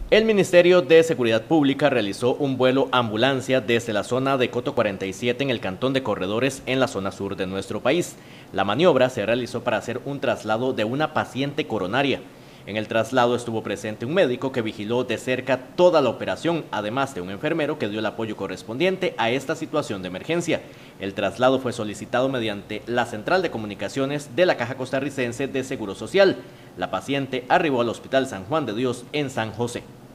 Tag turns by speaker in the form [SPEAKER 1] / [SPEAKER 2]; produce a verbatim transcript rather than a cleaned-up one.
[SPEAKER 1] El Ministerio de Seguridad Pública realizó un vuelo ambulancia desde la zona de Coto cuarenta y siete en el cantón de Corredores en la zona sur de nuestro país. La maniobra se realizó para hacer un traslado de una paciente coronaria. En el traslado estuvo presente un médico que vigiló de cerca toda la operación, además de un enfermero que dio el apoyo correspondiente a esta situación de emergencia. El traslado fue solicitado mediante la Central de Comunicaciones de la Caja Costarricense de Seguro Social. La paciente arribó al Hospital San Juan de Dios en San José.